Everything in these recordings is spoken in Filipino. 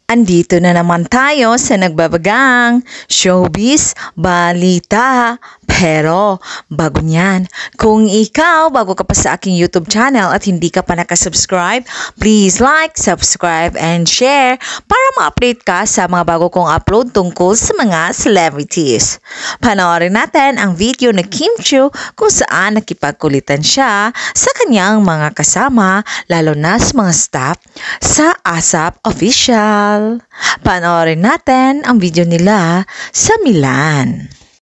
Andito na naman tayo sa nagbabagang showbiz balita. Pero bago niyan, kung ikaw bago ka pa sa aking YouTube channel at hindi ka pa nakasubscribe, please like, subscribe, and share para ma-update ka sa mga bago kong upload tungkol sa mga celebrities. Panoorin natin ang video ni Kim Chiu kung saan nakipagkulitan siya sa kanyang mga kasama, lalo na sa mga staff sa ASAP Official. Panoorin natin ang video nila sa Milan.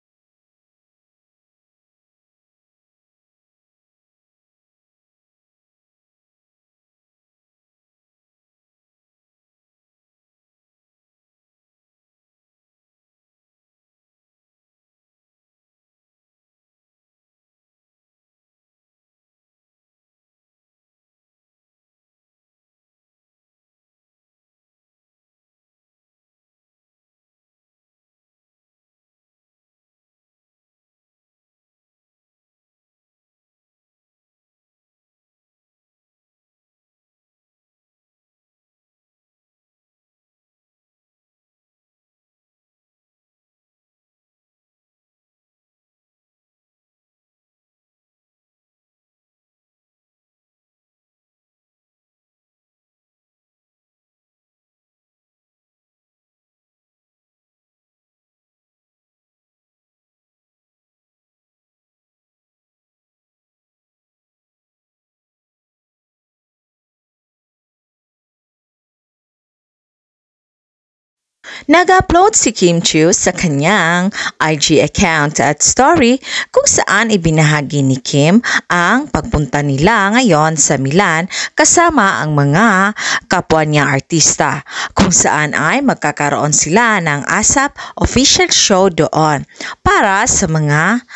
Nag-upload si Kim Chiu sa kanyang IG account at story kung saan ibinahagi ni Kim ang pagpunta nila ngayon sa Milan kasama ang mga kapwa niya artista, kung saan ay magkakaroon sila ng ASAP official show doon para sa mga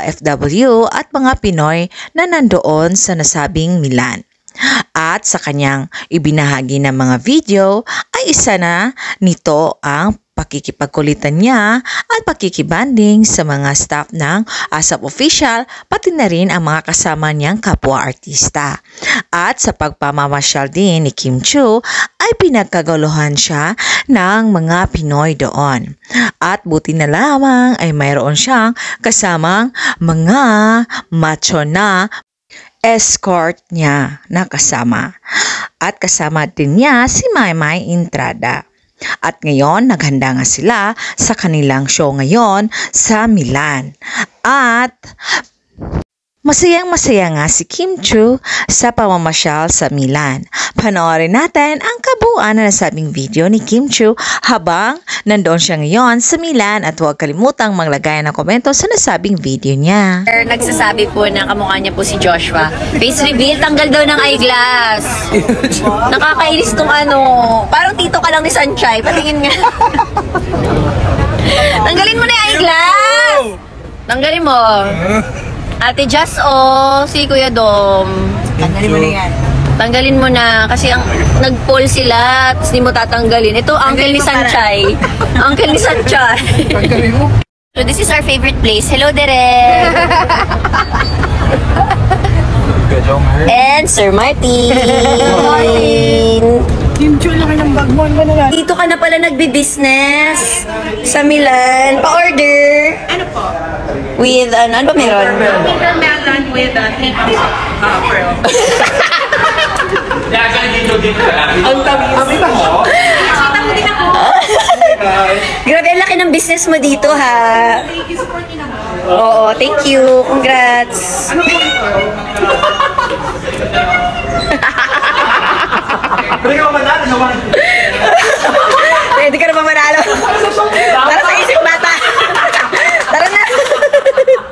OFW at mga Pinoy na nandoon sa nasabing Milan. At sa kanyang ibinahagi ng mga video ay isa na nito ang pakikipagkulitan niya at pakikibanding sa mga staff ng ASAP Official, pati na rin ang mga kasama niyang kapwa-artista. At sa pagpamamasyal din ni Kim Chiu ay pinagkaguluhan siya ng mga Pinoy doon. At buti na lamang ay mayroon siyang kasamang mga macho na escort niya na kasama. At kasama din niya si Maymay Entrada. At ngayon, naghanda nga sila sa kanilang show ngayon sa Milan. At masayang-masaya nga si Kim Chiu sa pamamasyal sa Milan. Panoorin natin ang kabuuan na nasabing video ni Kim Chiu habang nandoon siya ngayon sa Milan, at huwag kalimutang maglagay ng komento sa nasabing video niya. Nagsasabi po na kamukha niya po si Joshua. Face reveal, tanggal daw ng eyeglass. Nakakainis tong ano. Parang tito ka lang ni Sanchay. Patingin nga. Tanggalin mo na yung eyeglass. Tanggalin mo. Ate Jazz, si Kuya Dom. Tanggalin mo na yan. Tanggalin mo na kasi ang nag-poll sila, tapos hindi mo tatanggalin. Ito, uncle ni Sanchay. Uncle ni Sanchay. Tanggalin mo. So this is our favorite place. Hello, Derek. And Sir Martin. Kim Chiu, laki ng bag mo. Ano na? Dito ka na pala nagbi-business sa Milan. Pa-order. Ano po? With, ano ba meron? Winter melon with hint of pearl. Ang tamis. Nakita mo din ako. Grabe, ang laki ng business mo dito, ha? Thank you, support niyo naman. Oo, thank you. Congrats. Ano po ito? Pwede ka na ba manalo? Para sa isip bata. Tara na.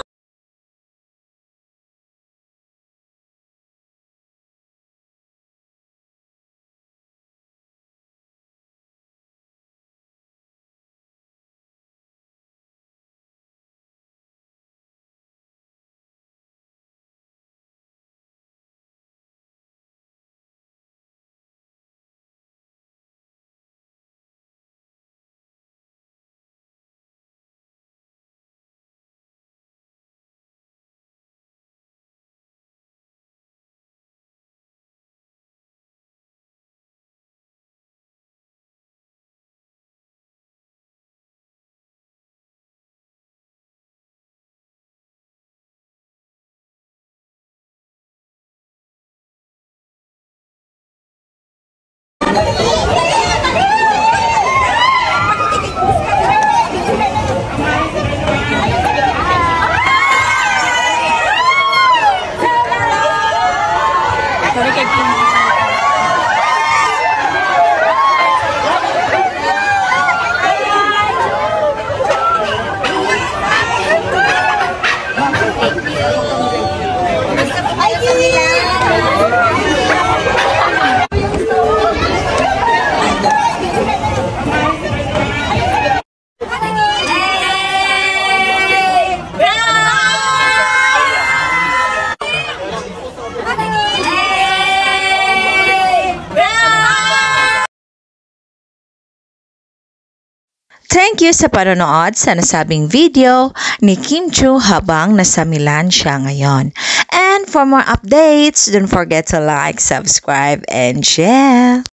Thank you sa panonood sa nasabing video ni Kim Chiu habang nasa Milan siya ngayon. And for more updates, don't forget to like, subscribe, and share.